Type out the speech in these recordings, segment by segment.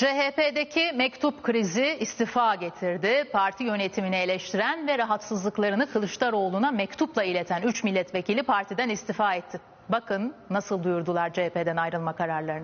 CHP'deki mektup krizi istifa getirdi. Parti yönetimini eleştiren ve rahatsızlıklarını Kılıçdaroğlu'na mektupla ileten 3 milletvekili partiden istifa etti. Bakın nasıl duyurdular CHP'den ayrılma kararlarını.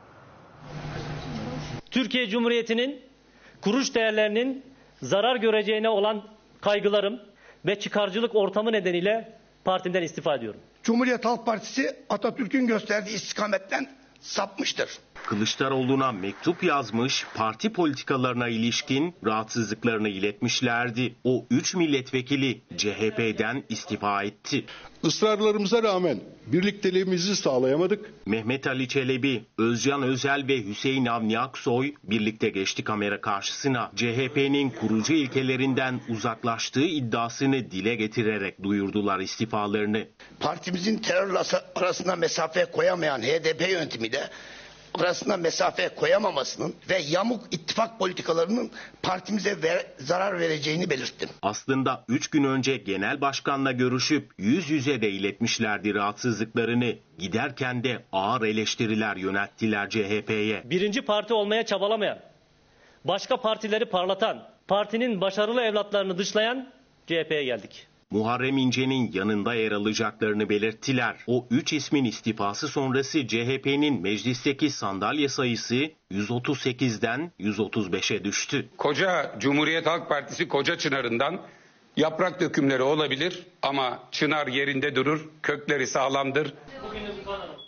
Türkiye Cumhuriyeti'nin kuruş değerlerinin zarar göreceğine olan kaygılarım ve çıkarcılık ortamı nedeniyle partimden istifa ediyorum. Cumhuriyet Halk Partisi Atatürk'ün gösterdiği istikametten sapmıştır. Kılıçdaroğlu'na mektup yazmış, parti politikalarına ilişkin rahatsızlıklarını iletmişlerdi. O 3 milletvekili CHP'den istifa etti. Israrlarımıza rağmen birlikteliğimizi sağlayamadık. Mehmet Ali Çelebi, Özcan Özel ve Hüseyin Avni Aksoy birlikte geçti kamera karşısına. CHP'nin kurucu ilkelerinden uzaklaştığı iddiasını dile getirerek duyurdular istifalarını. Partimizin terörle arasına mesafe koyamayan HDP yönetimiyle arasına mesafe koyamamasının ve yamuk ittifak politikalarının partimize zarar vereceğini belirttim. Aslında 3 gün önce genel başkanla görüşüp yüz yüze de iletmişlerdi rahatsızlıklarını. Giderken de ağır eleştiriler yönelttiler CHP'ye. Birinci parti olmaya çabalamayan, başka partileri parlatan, partinin başarılı evlatlarını dışlayan CHP'ye geldik. Muharrem İnce'nin yanında yer alacaklarını belirttiler. O 3 ismin istifası sonrası CHP'nin meclisteki sandalye sayısı 138'den 135'e düştü. Koca Cumhuriyet Halk Partisi koca çınarından yaprak dökümleri olabilir ama çınar yerinde durur, kökleri sağlamdır. Bugün